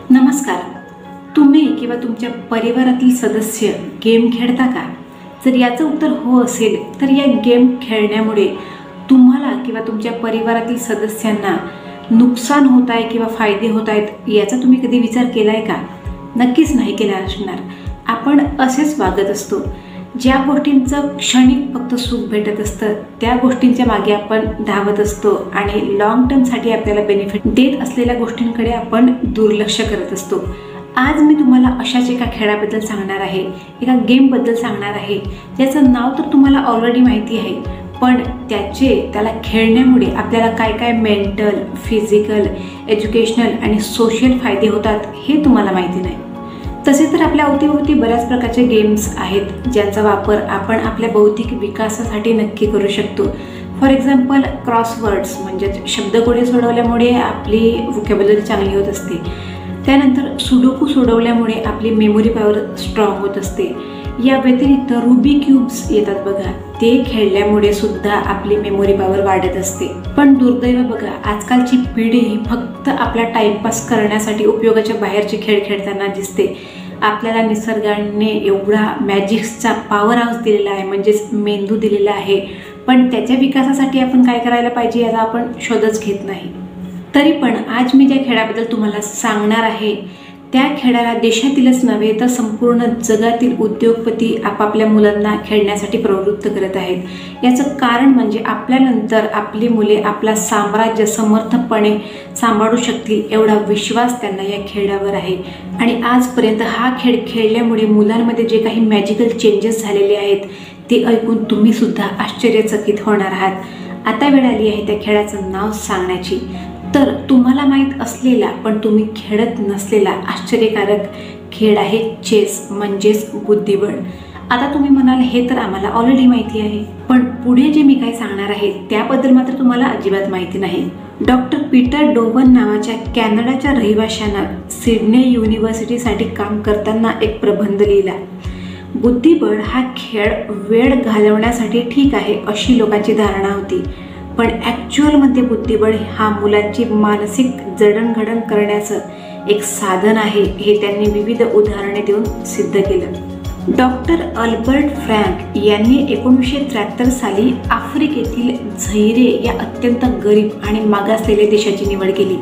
नमस्कार. तुम्ही किंवा तुमच्या परिवारातील सदस्य गेम खेळता का? जर याचं उत्तर हो असेल तर या गेम खेळण्यामुळे तुम्हाला किंवा तुमच्या परिवारातील सदस्यांना नुकसान होत आहे किंवा फायदे होत आहेत याचा तुम्ही कधी विचार केला आहे का? नक्कीच नाही केला असणार. आपण असेच वागत असतो. ज्या गोष्टींचं क्षणिक फक्त सुख भेटत असतं त्या गोष्टींच्या मागे आपण धावत असतो आणि लॉंग टर्मसाठी आपल्याला बेनिफिट देत असलेल्या गोष्टींकडे आपण दुर्लक्ष करत असतो. आज मी तुम्हाला अशाच एका खेळाबद्दल सांगणार आहे, एका गेमबद्दल सांगणार आहे ज्याचं नाव तर तुम्हाला ऑलरेडी माहिती आहे, पण त्याला खेळण्यामुळे आपल्याला काय काय मेंटल, फिजिकल, एज्युकेशनल आणि सोशल फायदे होतात हे तुम्हाला माहिती नाही. तसे तर आपल्या अवतीभोवती बऱ्याच प्रकारचे गेम्स आहेत ज्यांचा वापर आपण आपल्या बौद्धिक विकासासाठी नक्की करू शकतो. फॉर एक्झाम्पल क्रॉसवर्ड्स म्हणजे शब्दकोडे सोडवल्यामुळे आपली व्होकॅब्युलरी चांगली होत असते. त्यानंतर सुडोकू सोडवल्यामुळे आपली मेमोरी पॉवर स्ट्रॉंग होत असते. या व्यतिरिक्त रुबी क्यूब्स येतात बघा, ते खेळल्यामुळे सुद्धा आपली मेमोरी पॉवर वाढत असते. पण दुर्दैव बघा, आजकालची पिढी ही फक्त आपला टाइमपास करण्यासाठी उपयोगाच्या बाहेरचे खेळ खेळताना दिसते. आपल्याला निसर्गाने एवढा मॅजिक्सचा पॉवर हाऊस दिलेला आहे, म्हणजेच मेंदू दिलेला आहे, पण त्याच्या विकासासाठी आपण काय करायला पाहिजे याचा आपण शोधच घेत नाही. तरी पण आज मी ज्या खेळाबद्दल तुम्हाला सांगणार आहे त्या खेळाला देशातीलच नव्हे तर संपूर्ण जगातील उद्योगपती आपापल्या मुलांना खेळण्यासाठी प्रवृत्त करत आहेत. याचं कारण म्हणजे आपल्यानंतर आपली मुले आपला साम्राज्य समर्थपणे सांभाळू शकतील एवढा विश्वास त्यांना या खेळावर आहे. आणि आजपर्यंत हा खेळ खेळल्यामुळे मुलांमध्ये जे काही मॅजिकल चेंजेस झालेले आहेत ते ऐकून तुम्ही सुद्धा आश्चर्यचकित होणार आहात. आता वेळ आली आहे त्या खेळाचं नाव सांगण्याची. तर तुम्हाला माहीत असलेला पण तुम्ही खेळत नसलेला आश्चर्यकारक खेळ आहे चेस म्हणजेच बुद्धिबळ. आता तुम्ही म्हणाल हे तर आम्हाला ऑलरेडी माहिती आहे, पण पुढे जे मी काय सांगणार आहे त्याबद्दल मात्र तुम्हाला अजिबात माहिती नाही. डॉक्टर पीटर डोवन नावाच्या कॅनडाच्या रहिवाशानं सिडनी युनिव्हर्सिटीसाठी काम करताना एक प्रबंध लिहिला. बुद्धिबळ हा खेळ वेळ घालवण्यासाठी ठीक आहे अशी लोकांची धारणा होती, पण ॲक्च्युअलमध्ये बुद्धिबळ हा मुलांची मानसिक जडणघडण करण्याचं एक साधन आहे हे त्यांनी विविध उदाहरणे देऊन सिद्ध केलं. डॉक्टर अल्बर्ट फ्रँक यांनी 1973 साली आफ्रिकेतील झैरे या अत्यंत गरीब आणि मागासलेल्या देशाची निवड केली.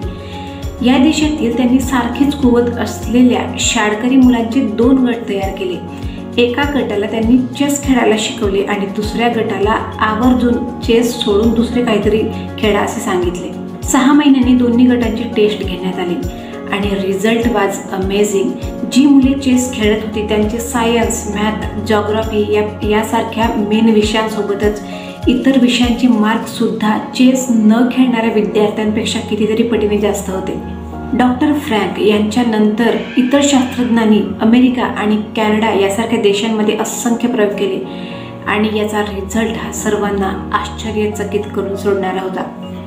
या देशातील त्यांनी सारखीच कुवत असलेल्या शाळकरी मुलांचे 2 गट तयार केले. एका गटाला त्यांनी चेस खेळायला शिकवले आणि दुसऱ्या गटाला आवर्जून चेस सोडून दुसरे काहीतरी खेळा असे सांगितले. 6 महिन्यांनी दोन्ही गटांची टेस्ट घेण्यात आली आणि रिझल्ट वाज अमेझिंग. जी मुले चेस खेळत होती त्यांचे सायन्स, मॅथ, जॉग्राफी यासारख्या मेन विषयांसोबतच इतर विषयांचे मार्कसुद्धा चेस न खेळणाऱ्या विद्यार्थ्यांपेक्षा कितीतरी पटीने जास्त होते. डॉक्टर फ्रँक यांच्यानंतर इतर शास्त्रज्ञांनी अमेरिका आणि कॅनडा यासारख्या देशांमध्ये असंख्य प्रयोग केले आणि याचा रिझल्ट हा सर्वांना आश्चर्यचकित करून सोडणारा होता.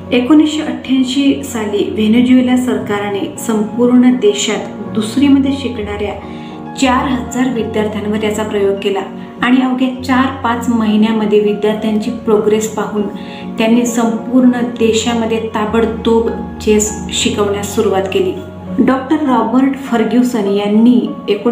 1988 साली व्हेनेझुएला सरकारने संपूर्ण देशात दुसरीमध्ये शिकणाऱ्या 4000 विद्यार्थ्यांवर याचा प्रयोग केला आणि अवघ्या 4-5 महिन्यामध्ये विद्यार्थ्यांची प्रोग्रेस पाहून त्यांनी संपूर्ण देशामध्ये ताबडतोब चेस शिकवण्यास सुरुवात केली. डॉक्टर रॉबर्ट फर्ग्युसन यांनी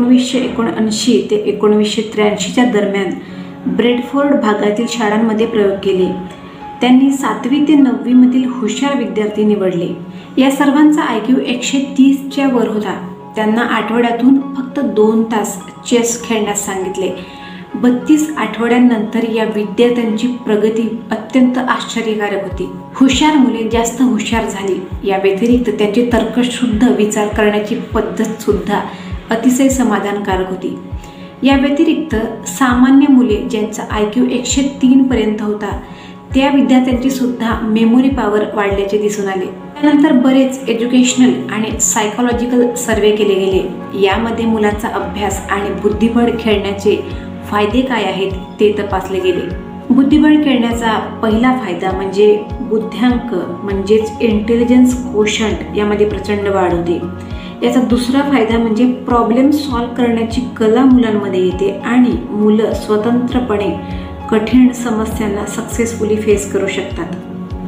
1979 ते 1983च्या दरम्यान ब्रेडफोर्ड भागातील शाळांमध्ये प्रयोग केले. त्यांनी 7वी ते 9वी मधील हुशार विद्यार्थी निवडले. या सर्वांचा IQ 130च्या वर होता. त्यांना आठवड्यातून फक्त 2 तास चेस खेळण्यास सांगितले. 32 आठवड्यांनंतर या विद्यार्थ्यांची प्रगती अत्यंत आश्चर्यकारक होती. हुशार मुले जास्त हुशार झाली. या व्यतिरिक्त त्यांची तर्कशुद्ध विचार करण्याची पद्धत सुद्धा अतिशय समाधानकारक होती. या व्यतिरिक्त सामान्य मुले ज्यांचा IQ 103 पर्यंत होता त्या विद्यार्थ्यांची सुद्धा मेमोरी पॉवर वाढल्याचे दिसून आले. त्यानंतर बरेच एज्युकेशनल आणि सायकोलॉजिकल सर्वे केले गेले. यामध्ये मुलांचा अभ्यास आणि बुद्धिबळ खेळण्याचे फायदे काय आहेत ते तपासले गेले. बुद्धिबळ खेळण्याचा पहिला फायदा म्हणजे बुद्ध्यांक म्हणजेच इंटेलिजन्स कोशंट यामध्ये प्रचंड वाढ होते. याचा दुसरा फायदा म्हणजे प्रॉब्लेम सॉल्व्ह करण्याची कला मुलांमध्ये येते आणि मुलं स्वतंत्रपणे कठीण समस्यांना सक्सेसफुली फेस करू शकतात.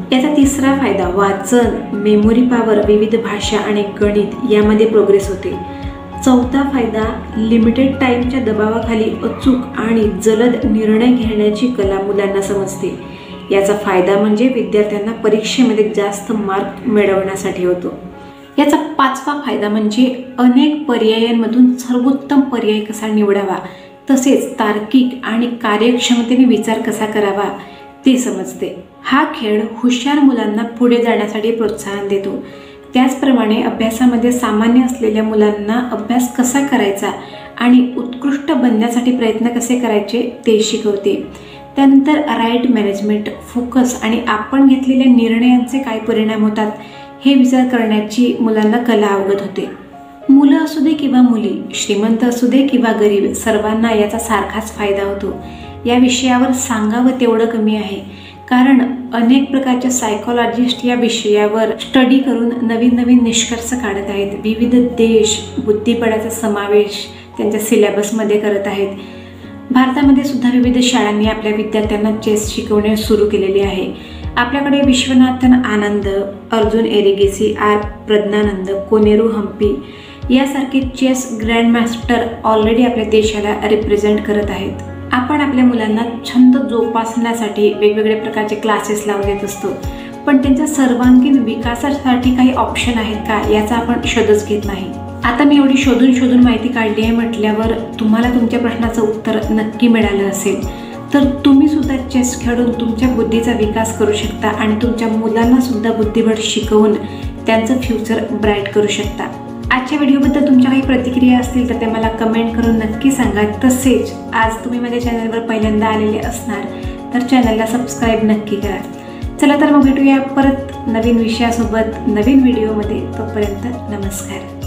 याचा तिसरा फायदा वाचन, मेमोरी पॉवर, विविध भाषा आणि गणित यामध्ये प्रोग्रेस होते. चौथा फायदा लिमिटेड टाईमच्या दबावाखाली अचूक आणि जलद निर्णय घेण्याची कला मुलांना समजते. याचा फायदा म्हणजे विद्यार्थ्यांना परीक्षेमध्ये जास्त मार्क मिळवण्यासाठी होतो. याचा पाचवा फायदा म्हणजे अनेक पर्यायांमधून सर्वोत्तम पर्याय कसा निवडावा, तसेच तार्किक आणि कार्यक्षमतेने विचार कसा करावा ते समजते. हा खेळ हुशार मुलांना पुढे जाण्यासाठी प्रोत्साहन देतो. त्याचप्रमाणे अभ्यासामध्ये सामान्य असलेल्या मुलांना अभ्यास कसा करायचा आणि उत्कृष्ट बनण्यासाठी प्रयत्न कसे करायचे ते शिकवते. त्यानंतर राईट मॅनेजमेंट, फोकस आणि आपण घेतलेल्या निर्णयांचे काय परिणाम होतात हे विचार करण्याची मुलांना कला अवगत होते. मुलं असू दे किंवा मुली, श्रीमंत असू दे किंवा गरीब, सर्वांना याचा सारखाच फायदा होतो. या विषयावर सांगावं तेवढं कमी आहे, कारण अनेक प्रकारच्या सायकोलॉजिस्ट या विषयावर स्टडी करून नवीन नवीन निष्कर्ष काढत आहेत. विविध देश बुद्धिबळाचा समावेश त्यांच्या सिलेबसमध्ये करत आहेत. भारतामध्ये सुद्धा विविध शाळांनी आपल्या विद्यार्थ्यांना चेस शिकवणे सुरू केलेले आहे. आपल्याकडे विश्वनाथन आनंद, अर्जुन एरिगेसी, आर प्रज्ञानंद, कोनेरू हम्पी यासारखे चेस ग्रँडमास्टर ऑलरेडी आपल्या देशाला रिप्रेझेंट करत आहेत. आपण आपल्या मुलांना छंद जोपासण्यासाठी वेगवेगळे प्रकारचे क्लासेस लावून देत असतो, पण त्यांच्या सर्वांगीण विकासासाठी काही ऑप्शन आहेत का याचा आपण शोधच घेत नाही. आता मी एवढी शोधून माहिती काढली आहे म्हटल्यावर तुम्हाला तुमच्या प्रश्नाचं उत्तर नक्की मिळालं असेल. तर तुम्ही सुद्धा चेस खेळून तुमच्या बुद्धीचा विकास करू शकता आणि तुमच्या मुलांना सुद्धा बुद्धिबळ शिकवून त्यांचं फ्युचर ब्राईट करू शकता. आजच्या व्हिडिओबद्दल तुमच्या काही प्रतिक्रिया असतील तर ते मला कमेंट करून नक्की सांगा. तसेच आज तुम्ही माझ्या चॅनलवर पहिल्यांदा आलेले असणार तर चॅनलला सबस्क्राईब नक्की करा. चला तर मग भेटूया परत नवीन विषयासोबत नवीन व्हिडिओमध्ये. तोपर्यंत नमस्कार.